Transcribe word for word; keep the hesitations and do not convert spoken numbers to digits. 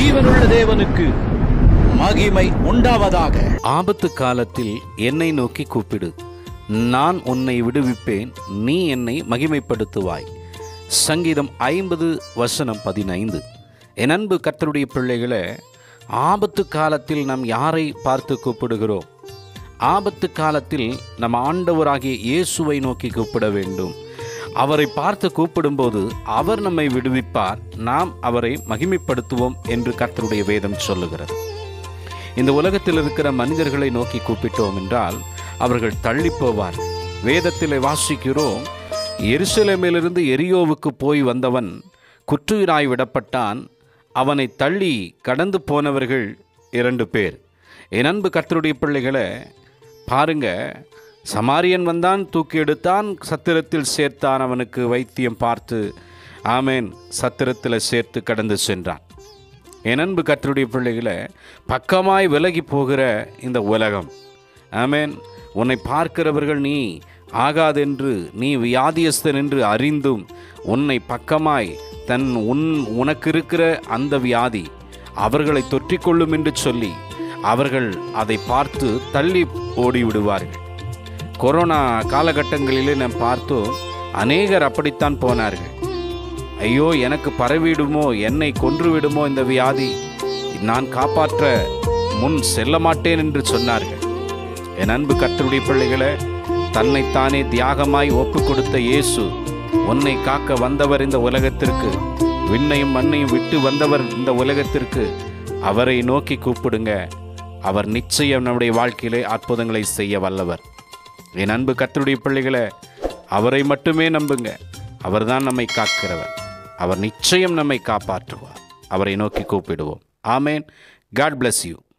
ஜீவனுள்ள தேவனுக்கு மகிமை உண்டாவதாக. ஆபத்து காலத்தில் என்னை நோக்கி கூப்பிடு, நான் உன்னை விடுவிப்பேன், நீ என்னை மகிமைப்படுத்துவாய். சங்கீதம் ஐம்பது வசனம் பதினைந்து. என் அன்பு கர்த்தருடைய பிள்ளைகளே, ஆபத்து காலத்தில் நாம் யாரை பார்த்து கூப்பிடுகிறோம்? ஆபத்து காலத்தில் நம் ஆண்டவராகிய இயேசுவை நோக்கி கூப்பிட வேண்டும். அவரை பார்த்து கூப்பிடும்போது அவர் நம்மை விடுவிப்பார், நாம் அவரை மகிமைப்படுத்துவோம் என்று கர்த்தருடைய வேதம் சொல்லுகிறது. இந்த உலகத்தில் இருக்கிற மனிதர்களை நோக்கி கூப்பிட்டோம் என்றால் அவர்கள் தள்ளி போவார். வேதத்தில் வாசிக்கிறோம், எருசலேமிலிருந்து எரியோவுக்கு போய் வந்தவன் குற்றுயிராய் விடப்பட்டான். அவனை தள்ளி கடந்து போனவர்கள் இரண்டு பேர். என் அன்பு கர்த்தருடைய பிள்ளைகளை பாருங்க, சமாரியன் வந்தான், தூக்கி எடுத்தான், சத்திரத்தில் சேர்த்தான், அவனுக்கு வைத்தியம் பார்த்து ஆமேன் சத்திரத்தில் சேர்த்து கடந்து சென்றான். என் அன்பு கர்த்தருடைய பிள்ளைகளை, பக்கமாய் விலகி போகிற இந்த உலகம், ஆமேன், உன்னை பார்க்கிறவர்கள் நீ ஆகாதென்று, நீ வியாதியஸ்தன் என்று அறிந்தும் உன்னை பக்கமாய் தன் உன் உனக்கு இருக்கிற அந்த வியாதி அவர்களை தொற்றிக்கொள்ளும் என்று சொல்லி அவர்கள் அதை பார்த்து தள்ளி ஓடிவிடுவார்கள். கொரோனா காலகட்டங்களிலே நாம் பார்த்தோம், அநேகர் அப்படித்தான் போனார்கள். ஐயோ, எனக்கு பரவிடுமோ, என்னை கொன்றுவிடுமோ இந்த வியாதி, நான் காப்பாற்ற முன் செல்ல மாட்டேன் என்று சொன்னார்கள். என் அன்பு கர்த்தருடைய பிள்ளைகளை, தன்னைத்தானே தியாகமாய் ஒப்பு கொடுத்த இயேசு, உன்னை காக்க வந்தவர் இந்த உலகத்திற்கு, விண்ணையும் மண்ணையும் விட்டு வந்தவர் இந்த உலகத்திற்கு. அவரை நோக்கி கூப்பிடுங்க, அவர் நிச்சயம் நம்முடைய வாழ்க்கையிலே அற்புதங்களை செய்ய வல்லவர். என் அன்பு கர்த்தருடைய பிள்ளைகளை, அவரை மட்டுமே நம்புங்க. அவர்தான் நம்மை காக்கிறவர். அவர் நிச்சயம் நம்மை காப்பாற்றுவார். அவரை நோக்கி கூப்பிடுவோம். ஆமேன். God bless you.